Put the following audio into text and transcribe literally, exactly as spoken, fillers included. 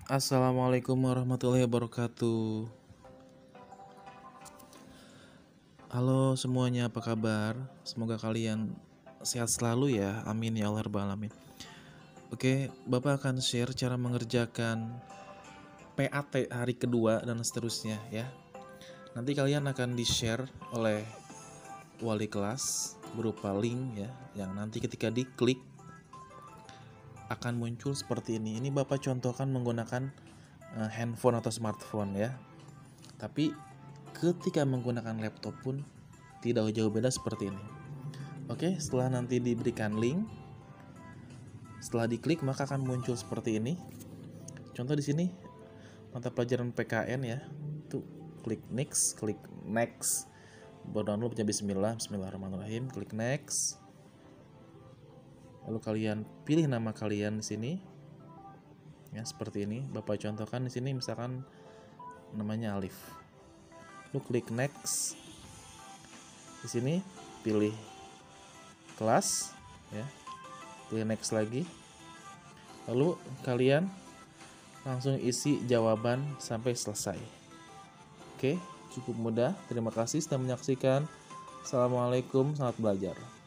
Assalamualaikum warahmatullahi wabarakatuh. Halo semuanya, apa kabar? Semoga kalian sehat selalu ya. Amin ya Allah rabbal alamin. Oke, Bapak akan share cara mengerjakan P A T hari kedua dan seterusnya ya. Nanti kalian akan di-share oleh wali kelas berupa link ya, yang nanti ketika diklik akan muncul seperti ini. Ini Bapak contohkan menggunakan uh, handphone atau smartphone ya. Tapi ketika menggunakan laptop pun tidak jauh beda seperti ini. Oke, setelah nanti diberikan link, setelah diklik maka akan muncul seperti ini. Contoh di sini mata pelajaran P K N ya. Tuh, klik next, klik next. Berdownload baca bismillah, bismillahirrahmanirrahim, klik next. Lalu kalian pilih nama kalian di sini. Ya, seperti ini. Bapak contohkan di sini misalkan namanya Alif. Lu klik next. Di sini pilih kelas ya. Pilih next lagi. Lalu kalian langsung isi jawaban sampai selesai. Oke, cukup mudah. Terima kasih sudah menyaksikan. Assalamualaikum, selamat belajar.